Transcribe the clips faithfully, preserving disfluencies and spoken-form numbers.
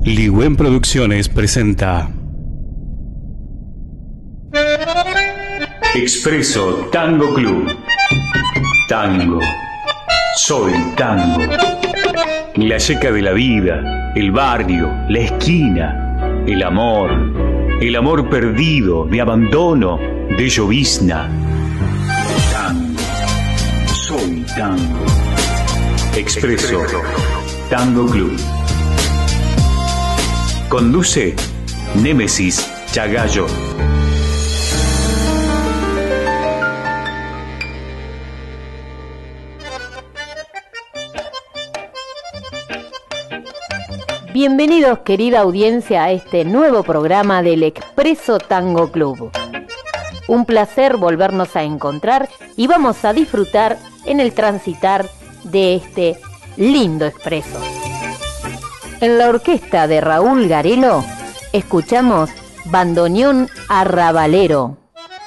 Ligüen Producciones presenta Expreso Tango Club. Tango. Soy tango. La yeca de la vida, el barrio, la esquina, el amor, el amor perdido, de abandono, de llovizna. Tango. Soy tango. Expreso Tango Club. Conduce Némesis Chagallo. Bienvenidos, querida audiencia, a este nuevo programa del Expreso Tango Club. Un placer volvernos a encontrar y vamos a disfrutar en el transitar de este lindo expreso. En la orquesta de Raúl Garelo escuchamos Bandoneón Arrabalero.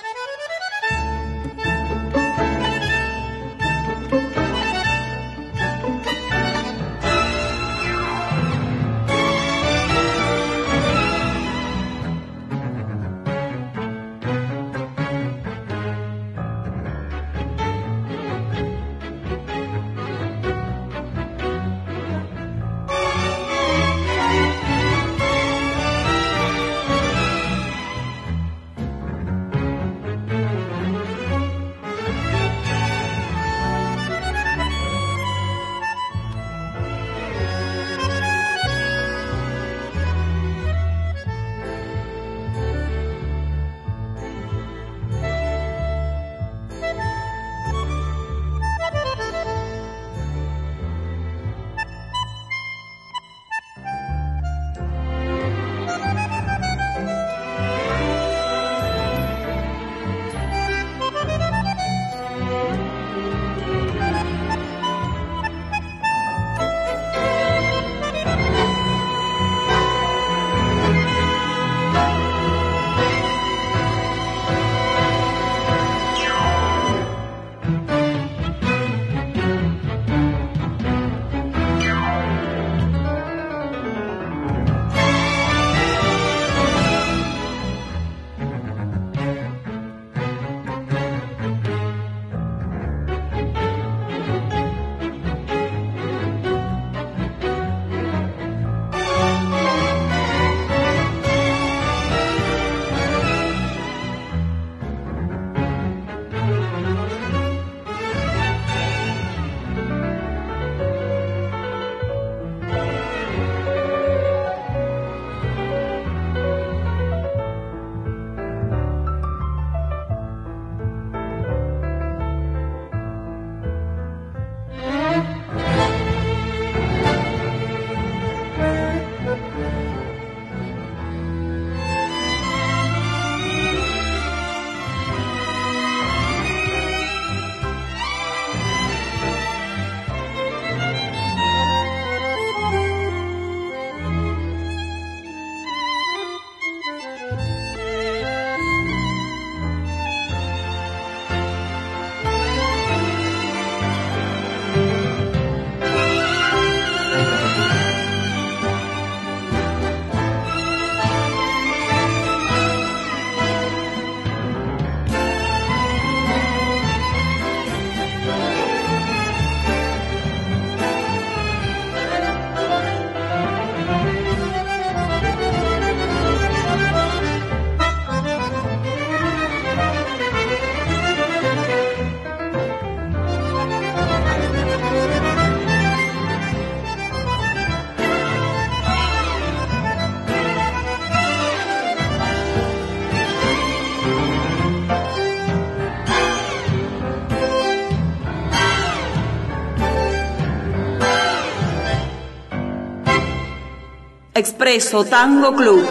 Expreso Tango Club.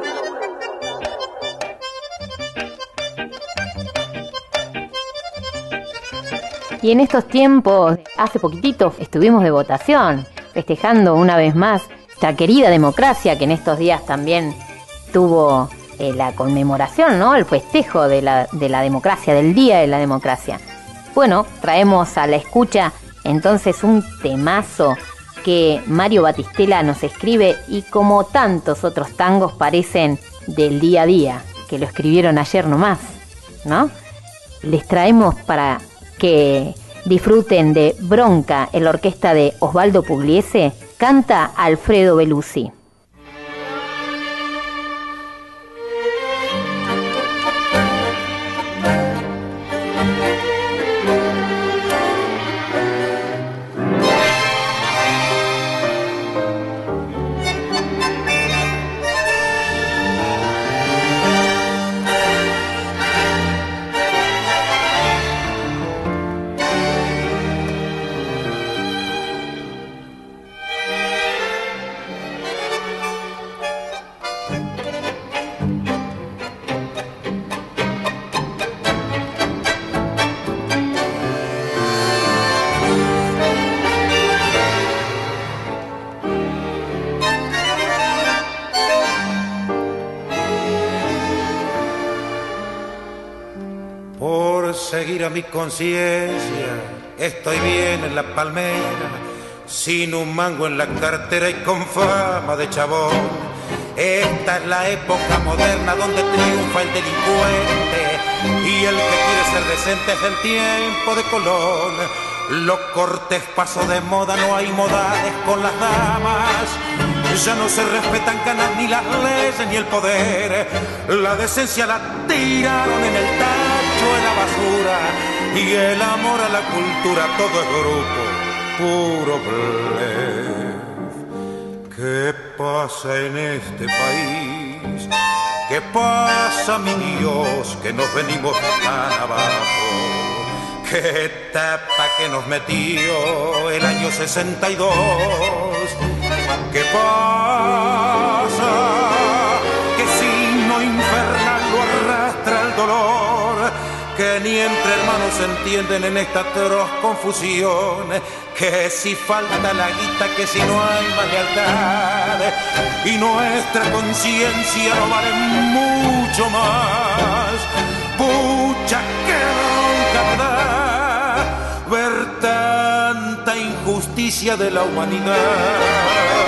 Y en estos tiempos, hace poquitito estuvimos de votación, festejando una vez más esta querida democracia que en estos días también tuvo eh, la conmemoración, ¿no? El festejo de la, de la democracia, del Día de la Democracia. Bueno, traemos a la escucha entonces un temazo que Mario Batistela nos escribe y como tantos otros tangos parecen del día a día, que lo escribieron ayer nomás, ¿no? Les traemos para que disfruten de Bronca en la orquesta de Osvaldo Pugliese, canta Alfredo Belusi. Seguir a mi conciencia, estoy bien en la palmera, sin un mango en la cartera y con fama de chabón. Esta es la época moderna donde triunfa el delincuente y el que quiere ser decente es el tiempo de Colón. Lo cortés pasó de moda, no hay modales con las damas. Ya no se respetan canas ni las leyes ni el poder. La decencia la tiraron en el tacho de la basura y el amor a la cultura todo es grupo, puro blef. ¿Qué pasa en este país? ¿Qué pasa, mi Dios, que nos venimos tan abajo? ¿Qué tapa que nos metió el año sesenta y dos? ¿Qué pasa? ¿Qué signo infernal lo arrastra el dolor? Que ni entre hermanos se entienden en esta atroz confusión. Que si falta la guita, que si no hay más lealtad, y nuestra conciencia no vale mucho más. Pucha, qué bronca me da ver tanta injusticia de la humanidad.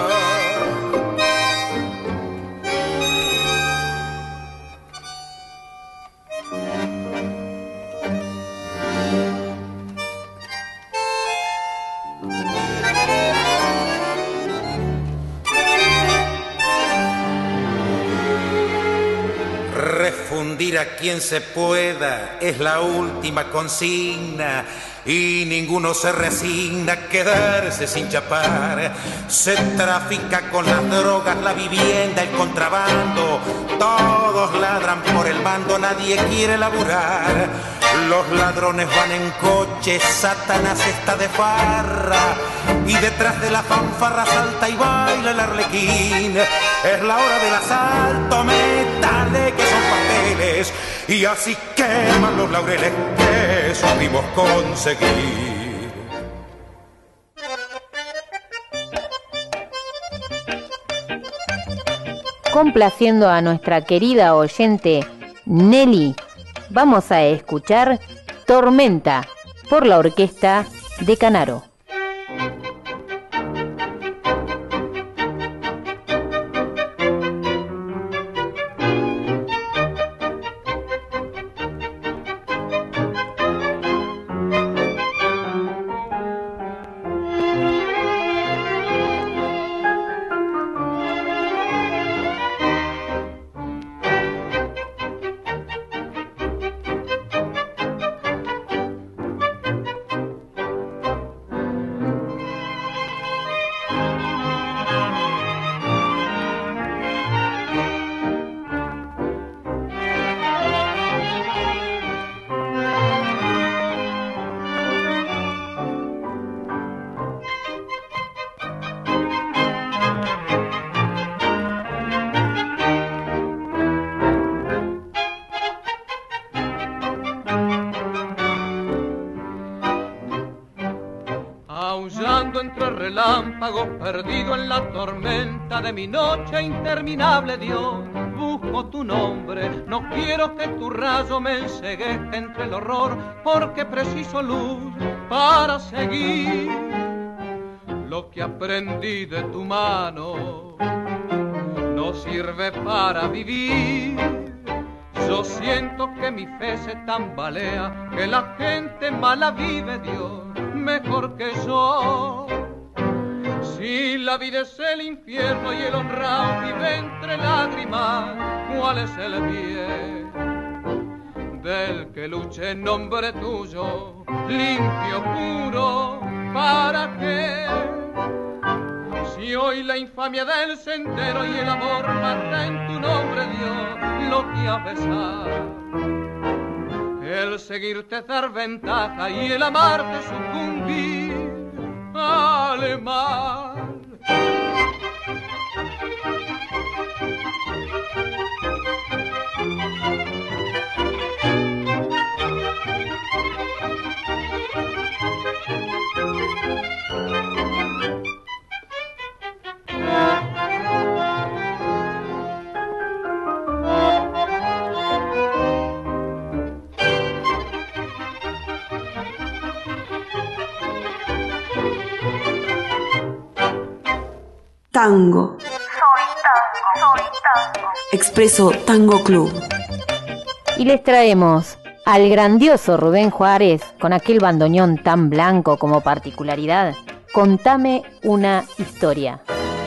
Refundir a quien se pueda es la última consigna y ninguno se resigna a quedarse sin chapar. Se trafica con las drogas, la vivienda, el contrabando. Todos ladran por el bando, nadie quiere laburar. Los ladrones van en coche, Satanás está de farra y detrás de la fanfarra salta y baila el arlequín. Es la hora del asalto, métale que son papeles y así queman los laureles que supimos conseguir. Complaciendo a nuestra querida oyente Nelly, vamos a escuchar Tormenta por la orquesta de Canaro. Entre relámpagos, perdido en la tormenta de mi noche interminable, Dios, busco tu nombre. No quiero que tu rayo me enceguezca entre el horror, porque preciso luz para seguir. lo que aprendí de tu mano no sirve para vivir. Yo siento que mi fe se tambalea, que la gente mala vive, Dios, mejor que yo. Si la vida es el infierno y el honrado vive entre lágrimas, ¿cuál es el bien del que luche en nombre tuyo, limpio, puro? ¿Para qué? Si hoy la infamia del sendero y el amor mata en tu nombre, Dios, lo que a pesar, el seguirte dar ventaja y el amarte sucumbir al mal. Tango. Soy tango, soy tango. Expreso Tango Club. Y les traemos al grandioso Rubén Juárez, con aquel bandoneón tan blanco como particularidad. Contame una historia.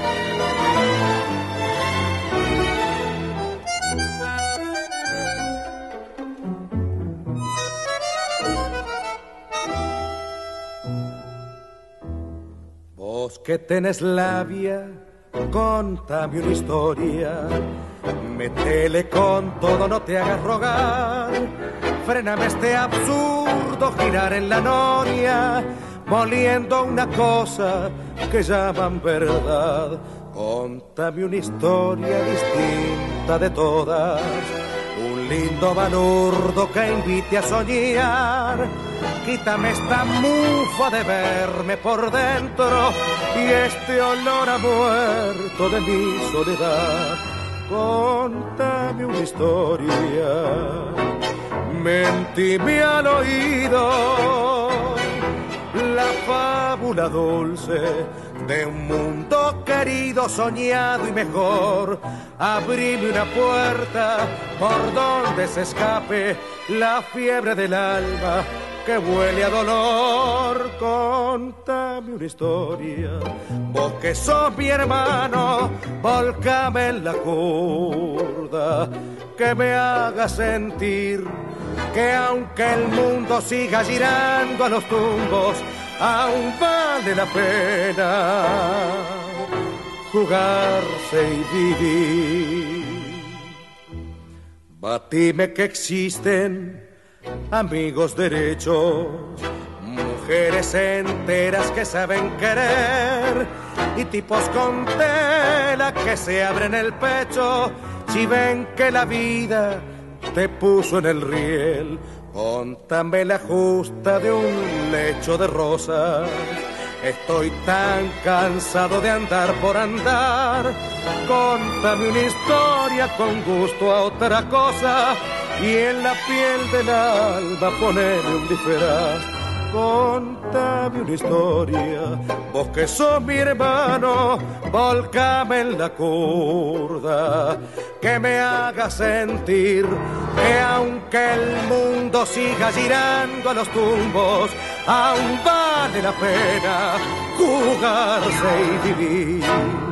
Vos que tenés labia, contame una historia. Métele con todo, no te hagas rogar. Fréname este absurdo girar en la noria, moliendo una cosa que llaman verdad. Contame una historia distinta de todas, un lindo balurdo que invite a soñar. Quítame esta mufa de verme por dentro y este olor a muerto de mi soledad. Contame una historia, mentime al oído la fábula dulce de un mundo querido, soñado y mejor. Abrime una puerta por donde se escape la fiebre del alma que huele a dolor. Contame una historia, vos que sos mi hermano, volcame en la curda, que me haga sentir que aunque el mundo siga girando a los tumbos, aún vale la pena jugarse y vivir. Batime que existen amigos derechos, mujeres enteras que saben querer y tipos con tela que se abren el pecho si ven que la vida te puso en el riel. Contame la justa de un lecho de rosas, estoy tan cansado de andar por andar. Contame una historia con gusto a otra cosa y en la piel del alma poneme un disfraz. Contame una historia, vos que sos mi hermano, volcame en la curda, que me haga sentir que aunque el mundo siga girando a los tumbos, aún vale la pena jugarse y vivir.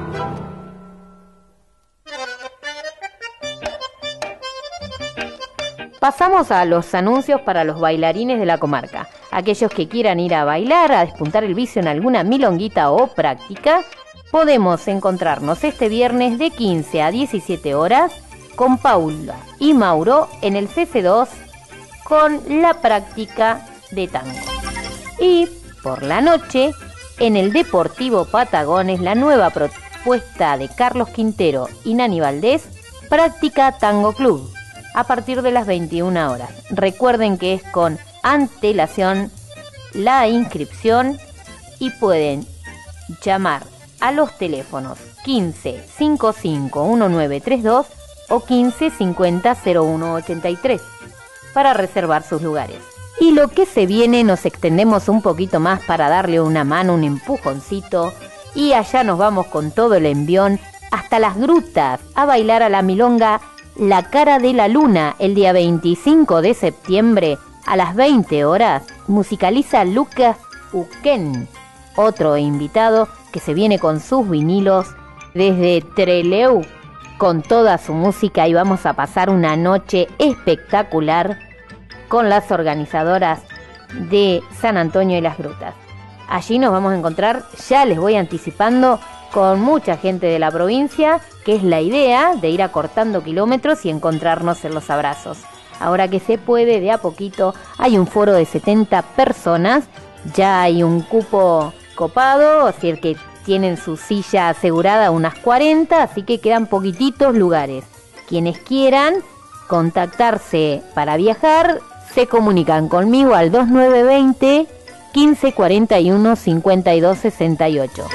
Pasamos a los anuncios para los bailarines de la comarca. Aquellos que quieran ir a bailar, a despuntar el vicio en alguna milonguita o práctica, podemos encontrarnos este viernes de quince a diecisiete horas con Paula y Mauro en el C C dos con la práctica de tango. Y por la noche, en el Deportivo Patagones, la nueva propuesta de Carlos Quintero y Nani Valdés, Práctica Tango Club, a partir de las veintiuna horas. Recuerden que es con antelación la inscripción y pueden llamar a los teléfonos quince cincuenta y cinco diecinueve treinta y dos o quince cincuenta cero uno ochenta y tres para reservar sus lugares. Y lo que se viene, nos extendemos un poquito más para darle una mano, un empujoncito, y allá nos vamos con todo el envión hasta las grutas a bailar a la milonga La Cara de la Luna. El día veinticinco de septiembre a las veinte horas musicaliza Lucas Uquén, otro invitado que se viene con sus vinilos desde Trelew con toda su música, y vamos a pasar una noche espectacular con las organizadoras de San Antonio y las Grutas. Allí nos vamos a encontrar, ya les voy anticipando, con mucha gente de la provincia, que es la idea de ir acortando kilómetros y encontrarnos en los abrazos. Ahora que se puede, de a poquito, hay un foro de setenta personas, ya hay un cupo copado, así que tienen su silla asegurada unas cuarenta, así que quedan poquititos lugares. Quienes quieran contactarse para viajar, se comunican conmigo al dos nueve dos cero, quince cuarenta y uno, cincuenta y dos sesenta y ocho.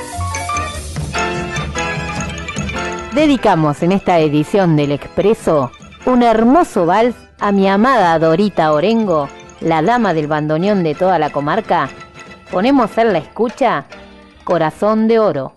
Dedicamos en esta edición del Expreso un hermoso vals a mi amada Dorita Orengo, la dama del bandoneón de toda la comarca. Ponemos en la escucha Corazón de Oro.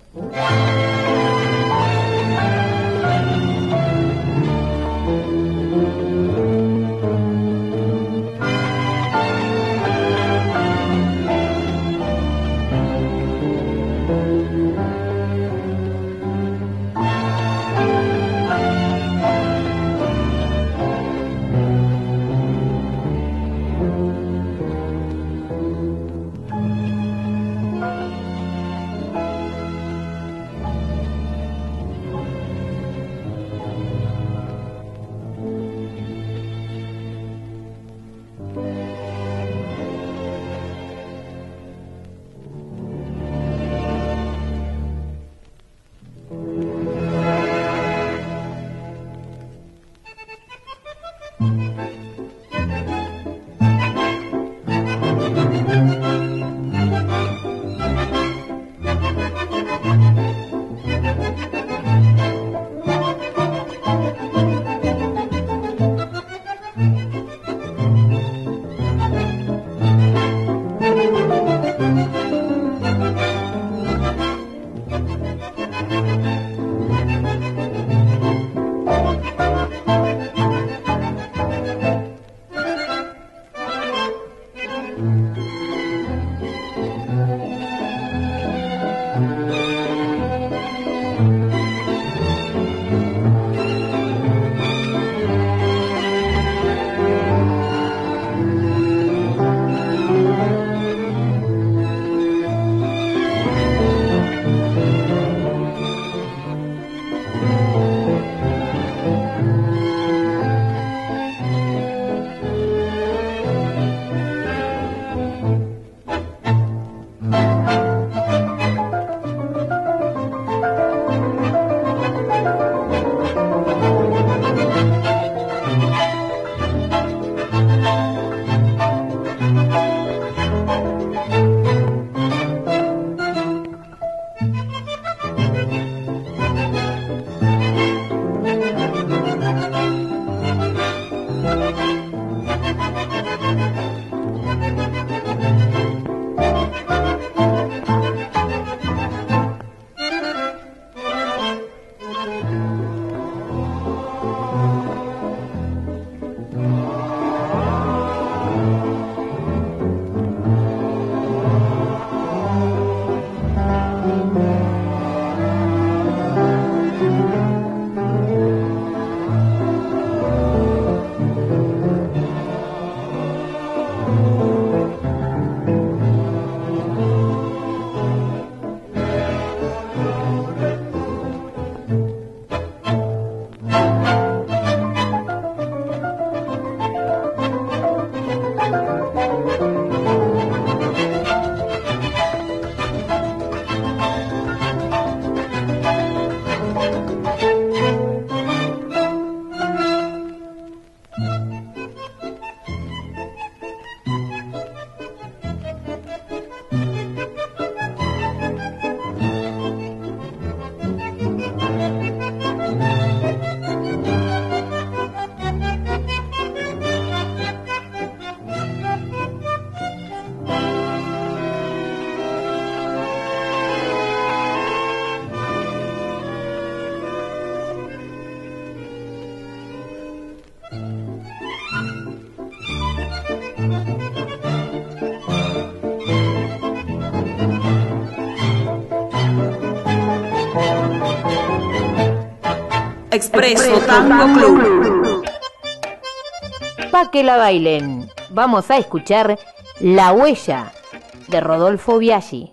Expreso Tango Club. Pa' que la bailen, vamos a escuchar La Huella de Rodolfo Biaggi.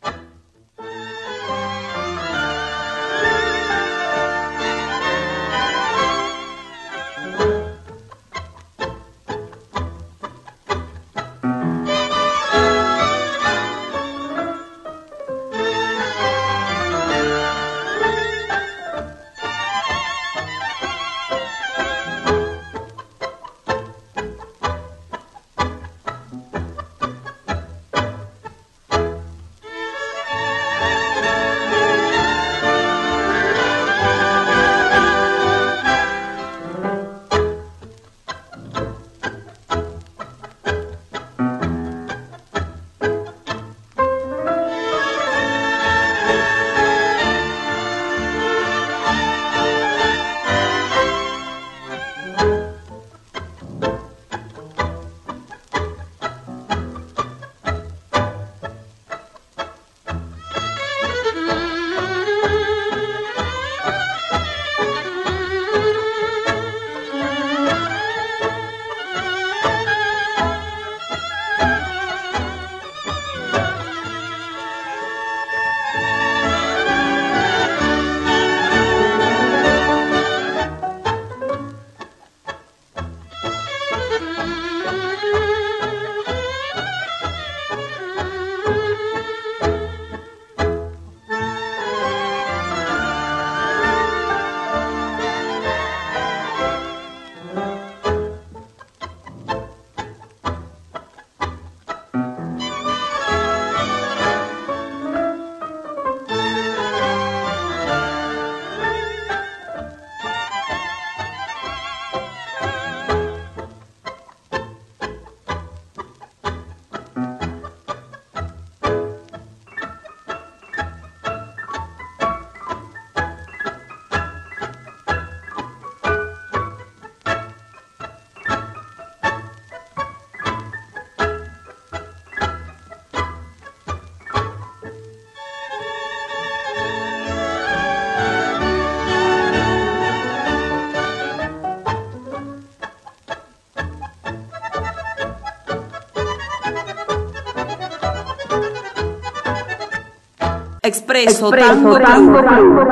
Expreso Tango Club.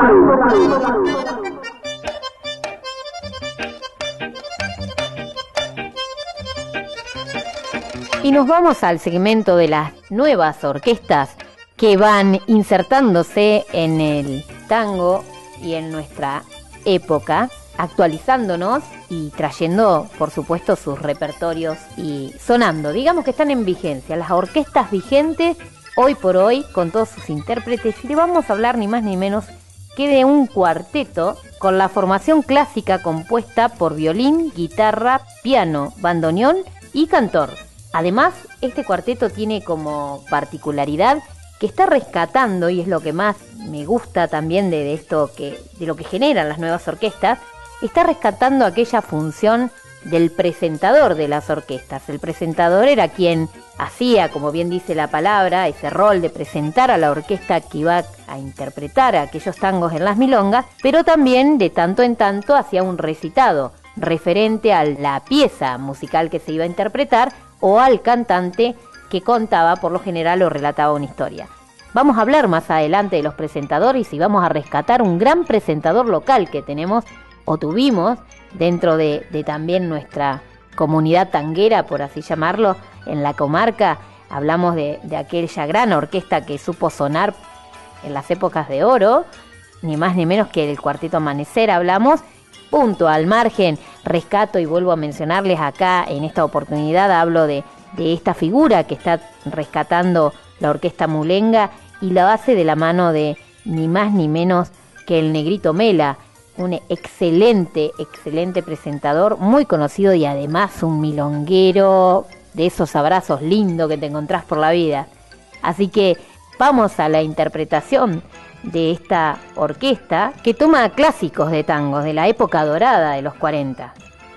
Y nos vamos al segmento de las nuevas orquestas que van insertándose en el tango y en nuestra época, actualizándonos y trayendo, por supuesto, sus repertorios y sonando. Digamos que están en vigencia, las orquestas vigentes hoy por hoy con todos sus intérpretes, y le vamos a hablar ni más ni menos que de un cuarteto con la formación clásica compuesta por violín, guitarra, piano, bandoneón y cantor. Además, este cuarteto tiene como particularidad que está rescatando, y es lo que más me gusta también de, de esto que, de lo que generan las nuevas orquestas, está rescatando aquella función del presentador de las orquestas. El presentador era quien hacía, como bien dice la palabra, ese rol de presentar a la orquesta que iba a interpretar aquellos tangos en las milongas, pero también de tanto en tanto hacía un recitado referente a la pieza musical que se iba a interpretar o al cantante que contaba por lo general o relataba una historia. Vamos a hablar más adelante de los presentadores y vamos a rescatar un gran presentador local que tenemos o tuvimos dentro de, de también nuestra comunidad tanguera, por así llamarlo, en la comarca. Hablamos de, de aquella gran orquesta que supo sonar en las épocas de oro, ni más ni menos que el Cuarteto Amanecer hablamos. Punto al margen, rescato y vuelvo a mencionarles acá en esta oportunidad, hablo de, de esta figura que está rescatando la Orquesta Mulenga y la hace de la mano de ni más ni menos que el Negrito Mela, un excelente, excelente presentador, muy conocido y además un milonguero de esos abrazos lindos que te encontrás por la vida. Así que vamos a la interpretación de esta orquesta que toma clásicos de tangos de la época dorada de los cuarenta.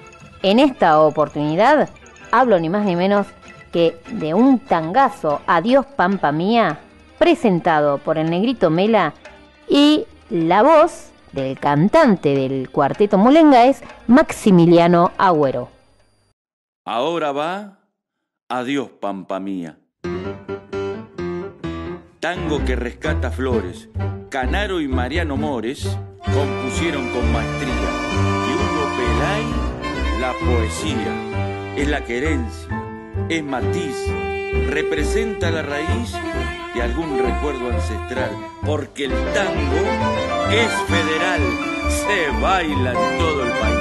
En esta oportunidad hablo ni más ni menos que de un tangazo, Adiós Pampa Mía, presentado por el Negrito Mela, y la voz del cantante del Cuarteto Molenga es Maximiliano Agüero. Ahora va Adiós, Pampa Mía. Tango que rescata flores. Canaro y Mariano Mores compusieron con maestría. Y Hugo Pelay, la poesía. Es la querencia, es matiz, representa la raíz de algún recuerdo ancestral. Porque el tango es federal, se baila en todo el país.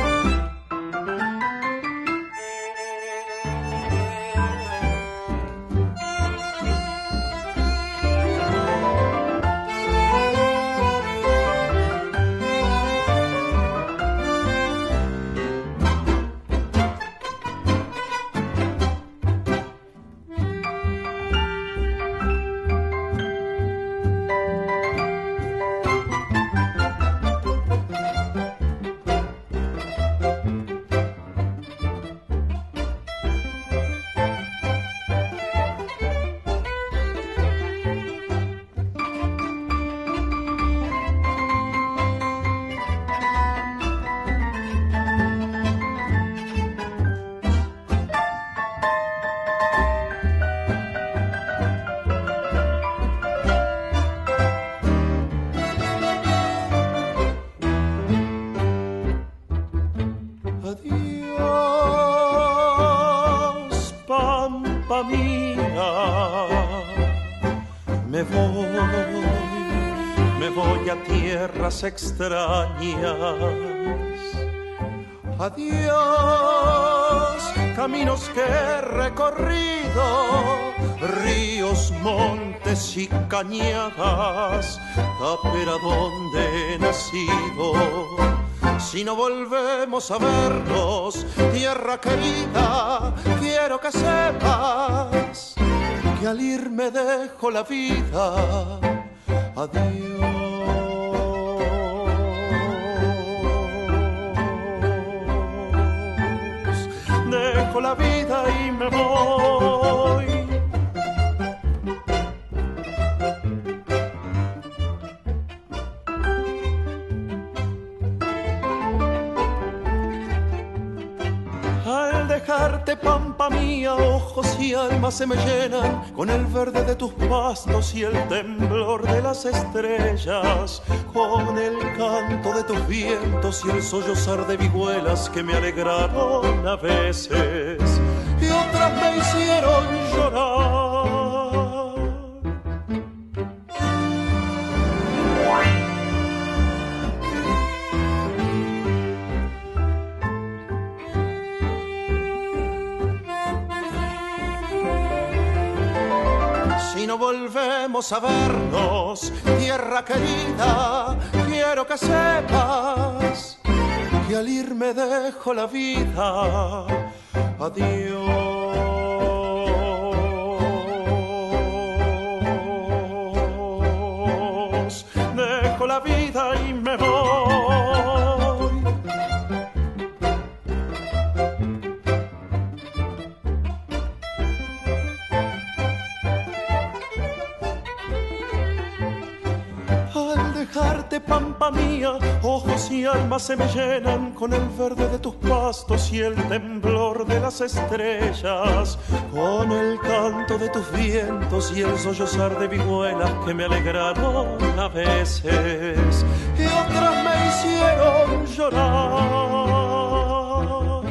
Extrañas. Adiós, caminos que he recorrido, ríos, montes y cañadas, tapera donde he nacido. Si no volvemos a vernos, tierra querida, quiero que sepas que al irme dejo la vida. Adiós. Dejo la vida y me voy. Al dejarte, pampa mía, ojos y alma se me llenan con el verde de tus pastos y el temblor de las estrellas, con el canto de tus vientos y el sollozar de vihuelas que me alegraron a veces y otras me hicieron llorar. Si no volvemos a vernos, tierra querida, quiero que sepas que al irme dejo la vida. Adiós, dejo la vida y me voy. Pampa mía, ojos y alma se me llenan con el verde de tus pastos y el temblor de las estrellas, con el canto de tus vientos y el sollozar de vihuelas que me alegraron a veces y otras me hicieron llorar.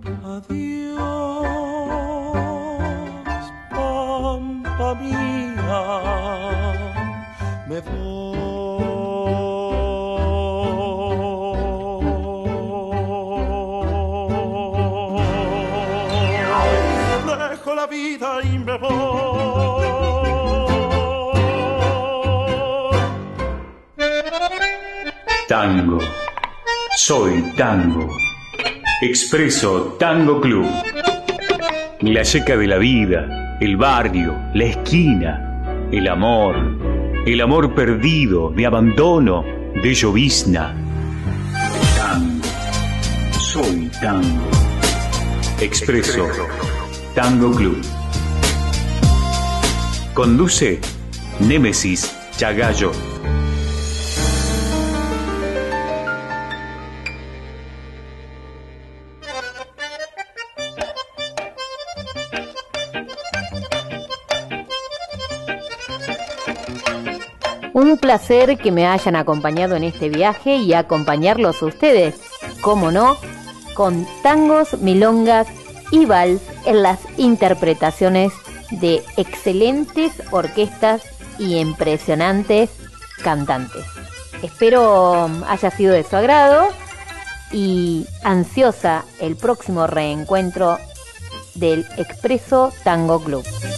Adiós, pampa mía, me voy. La vida y me voy. Tango. Soy tango. Expreso Tango Club. La yeca de la vida, el barrio, la esquina, el amor, el amor perdido, de abandono, de llovizna. Tango. Soy tango. Expreso Tango Club. Conduce Némesis Chagallo. Un placer que me hayan acompañado en este viaje y acompañarlos a ustedes, cómo no, con tangos, milongas y vals en las interpretaciones de excelentes orquestas y impresionantes cantantes. Espero haya sido de su agrado y ansiosa el próximo reencuentro del Expreso Tango Club.